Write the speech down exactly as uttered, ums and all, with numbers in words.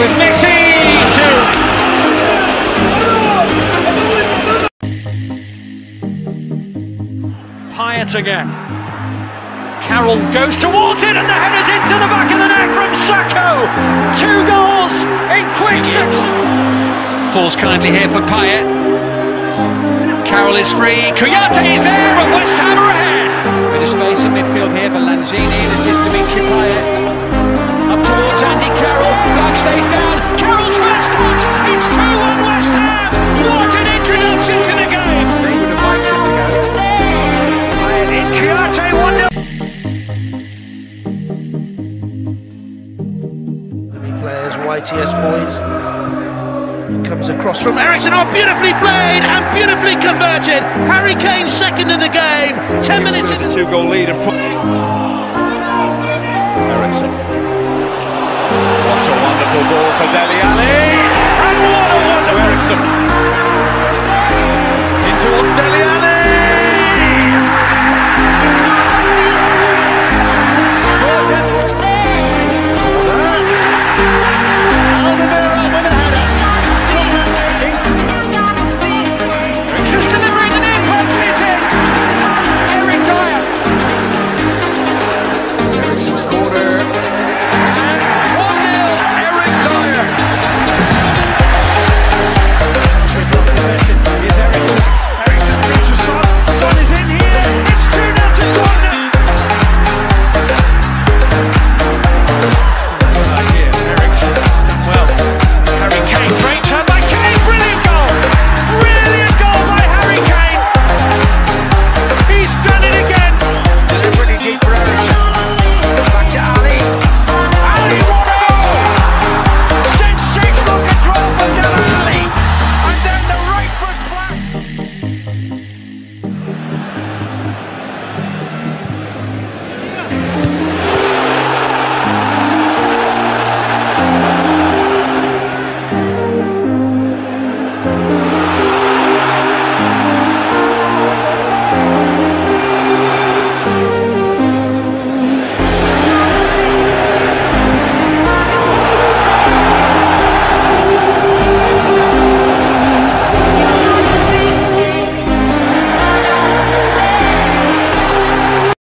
with Messi to... Payet again. Carroll goes towards it and the header's into the back of the net from Sacco. Two goals in quick succession. Falls kindly here for Payet. Carroll is free. Kouyaté is there and West Ham are ahead. Bit of space in midfield here for Lanzini. This is Dimitri Payet. Up towards Andy Carroll. Flag stays down. Carroll's first touch. It's two one West Ham. What an introduction to the game. They would have liked it to go. Payet in. Kouyaté one nil. Players, Y T S boys. Comes across from Ericsson. Oh, beautifully played and beautifully converted. Harry Kane second in the game. Ten minutes into a two-goal lead and put Ericsson. What a wonderful ball for Dele Alli. And what a wonder Ericsson. In towards Dele Alli.